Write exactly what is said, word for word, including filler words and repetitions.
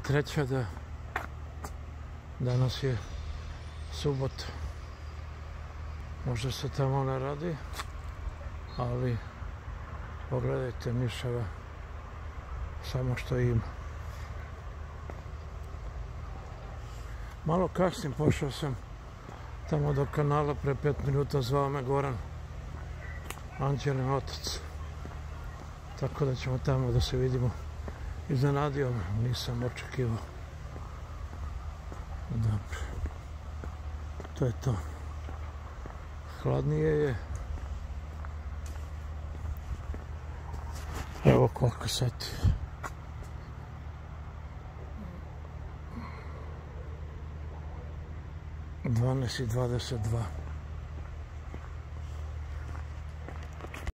treća da danas je subota. Možda se tamo ne radi, ali pogledajte miševa samo što ima. Malo kasnim, pošao sam tamo do kanala, pre pet minuta zvao me Goran, Anđelin otac. Tako da ćemo tamo da se vidimo. Iznenadio me, nisam očekivao. Dobro. To je to. Hladnije je. Evo koliko sati. dvanaest i dvadeset dva.